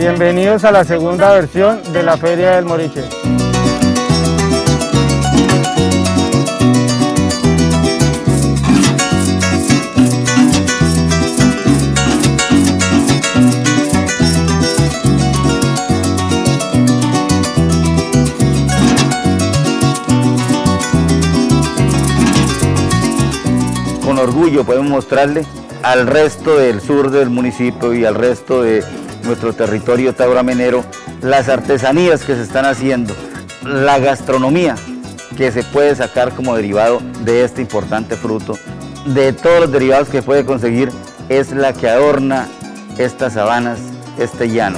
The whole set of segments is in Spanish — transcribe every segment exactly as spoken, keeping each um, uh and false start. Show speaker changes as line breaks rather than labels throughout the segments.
Bienvenidos a la segunda versión de la Feria del Moriche.
Con orgullo podemos mostrarle al resto del sur del municipio y al resto de nuestro territorio tauramenero las artesanías que se están haciendo, la gastronomía que se puede sacar como derivado de este importante fruto. De todos los derivados que puede conseguir, es la que adorna estas sabanas, este llano.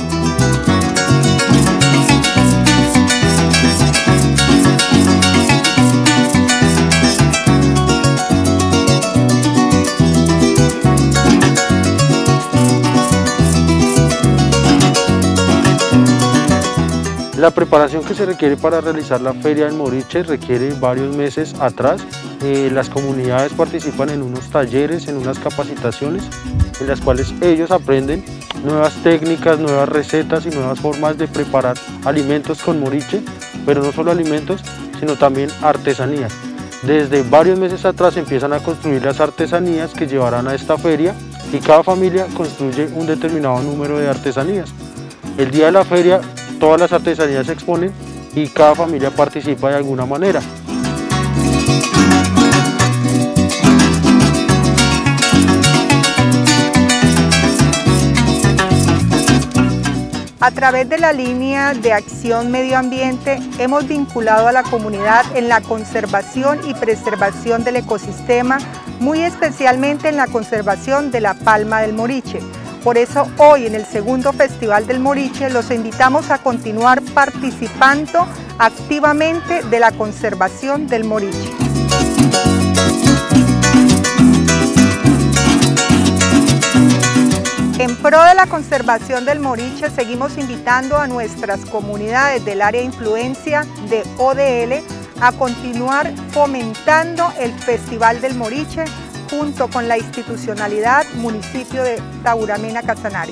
La preparación que se requiere para realizar la Feria del Moriche requiere varios meses atrás. Eh, las comunidades participan en unos talleres, en unas capacitaciones, en las cuales ellos aprenden nuevas técnicas, nuevas recetas y nuevas formas de preparar alimentos con moriche, pero no solo alimentos, sino también artesanías. Desde varios meses atrás empiezan a construir las artesanías que llevarán a esta feria y cada familia construye un determinado número de artesanías. El día de la feria todas las artesanías se exponen y cada familia participa de alguna manera.
A través de la línea de acción medio ambiente hemos vinculado a la comunidad en la conservación y preservación del ecosistema, muy especialmente en la conservación de la palma del moriche. Por eso hoy en el segundo Festival del Moriche los invitamos a continuar participando activamente de la conservación del moriche. En pro de la conservación del moriche seguimos invitando a nuestras comunidades del área de influencia de O D L a continuar fomentando el Festival del Moriche junto con la institucionalidad municipio de Tauramena Casanare.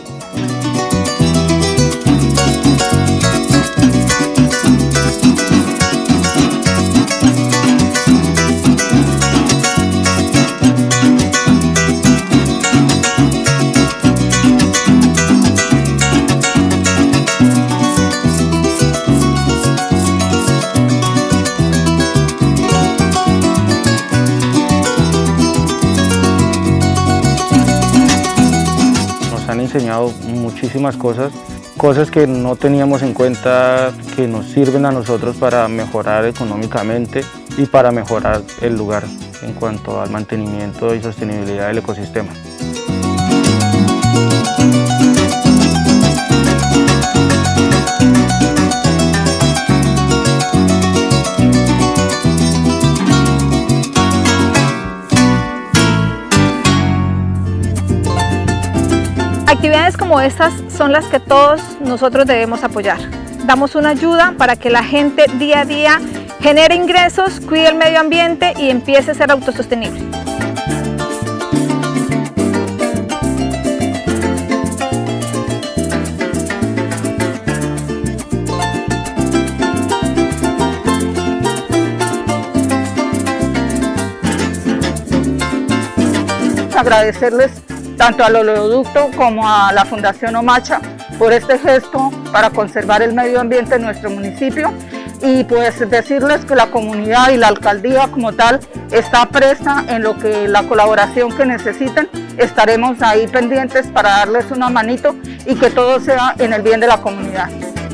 Enseñado muchísimas cosas, cosas que no teníamos en cuenta, que nos sirven a nosotros para mejorar económicamente y para mejorar el lugar en cuanto al mantenimiento y sostenibilidad del ecosistema.
Actividades como estas son las que todos nosotros debemos apoyar. Damos una ayuda para que la gente día a día genere ingresos, cuide el medio ambiente y empiece a ser autosostenible.
Agradecerles tanto al oleoducto como a la Fundación Omacha por este gesto para conservar el medio ambiente en nuestro municipio y pues decirles que la comunidad y la alcaldía como tal está presta en lo que la colaboración que necesiten. Estaremos ahí pendientes para darles una manito y que todo sea en el bien de la comunidad.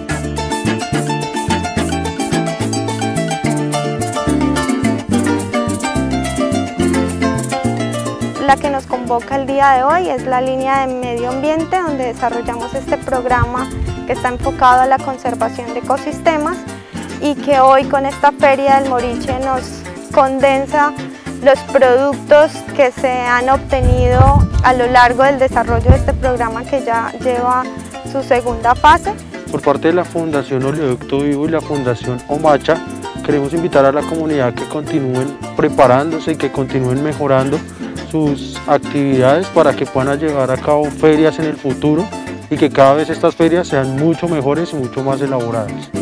La que nos convoca el día de hoy es la línea de medio ambiente, donde desarrollamos este programa que está enfocado a la conservación de ecosistemas y que hoy con esta Feria del Moriche nos condensa los productos que se han obtenido a lo largo del desarrollo de este programa que ya lleva su segunda fase.
Por parte de la Fundación Oleoducto Vivo y la Fundación Omacha, queremos invitar a la comunidad que continúen preparándose y que continúen mejorando sus actividades para que puedan llevar a cabo ferias en el futuro y que cada vez estas ferias sean mucho mejores y mucho más elaboradas.